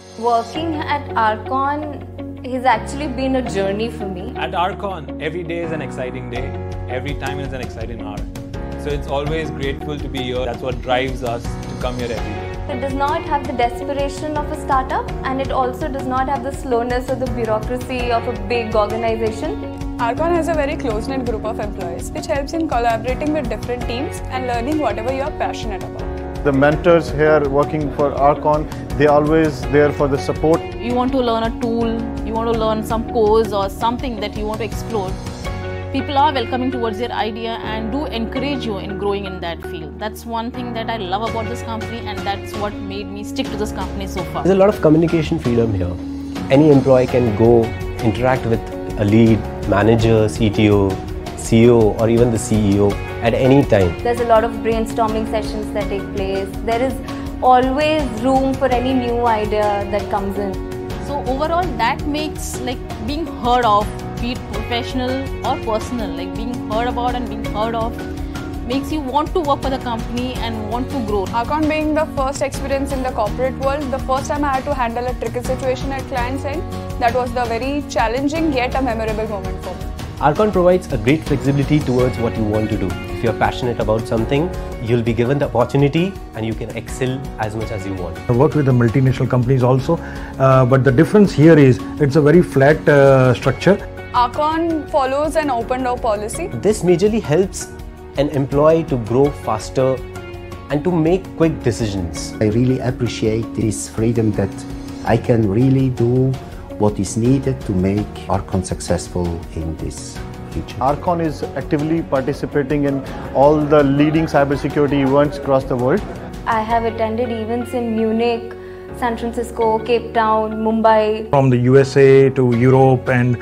Working at ARCON has actually been a journey for me. At ARCON, every day is an exciting day. Every time is an exciting hour. So it's always grateful to be here. That's what drives us to come here every day. It does not have the desperation of a startup, and it also does not have the slowness or the bureaucracy of a big organization. ARCON has a very close-knit group of employees, which helps in collaborating with different teams and learning whatever you are passionate about. The mentors here working for ARCON, they're always there for the support. You want to learn a tool, you want to learn some course or something that you want to explore. People are welcoming towards your idea and do encourage you in growing in that field. That's one thing that I love about this company, and that's what made me stick to this company so far. There's a lot of communication freedom here. Any employee can go interact with a lead, manager, CTO, CEO or even the CEO at any time. There's a lot of brainstorming sessions that take place. There is always room for any new idea that comes in. So overall, that makes being heard of, be it professional or personal, being heard about and being heard of, makes you want to work for the company and want to grow. ARCON being the first experience in the corporate world, the first time I had to handle a tricky situation at client's end, that was the very challenging yet a memorable moment for me. ARCON provides a great flexibility towards what you want to do. If you're passionate about something, you'll be given the opportunity and you can excel as much as you want. I work with the multinational companies also, but the difference here is it's a very flat structure. ARCON follows an open door policy. This majorly helps an employee to grow faster and to make quick decisions. I really appreciate this freedom that I can really do what is needed to make ARCON successful in this region. ARCON is actively participating in all the leading cybersecurity events across the world. I have attended events in Munich, San Francisco, Cape Town, Mumbai. From the USA to Europe and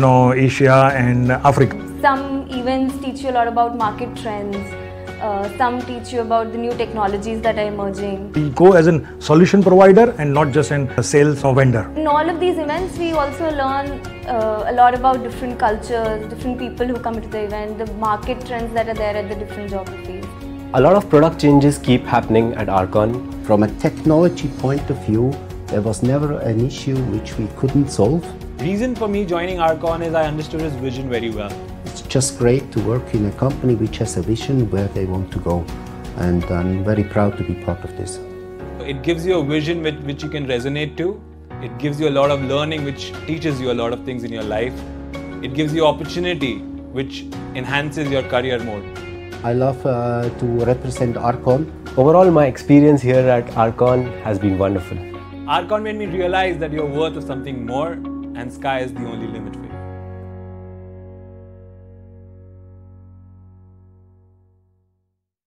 Asia and Africa. Some events teach you a lot about market trends. Some teach you about the new technologies that are emerging. We go as a solution provider and not just a sales or vendor. In all of these events, we also learn a lot about different cultures, different people who come to the event, the market trends that are there at the different geographies. A lot of product changes keep happening at ARCON. From a technology point of view, there was never an issue which we couldn't solve. Reason for me joining ARCON is I understood his vision very well. It's just great to work in a company which has a vision where they want to go, and I'm very proud to be part of this. It gives you a vision which you can resonate to. It gives you a lot of learning which teaches you a lot of things in your life. It gives you opportunity which enhances your career mode. I love to represent ARCON. Overall, my experience here at ARCON has been wonderful. ARCON made me realize that you're worth of something more, and sky is the only limit for you.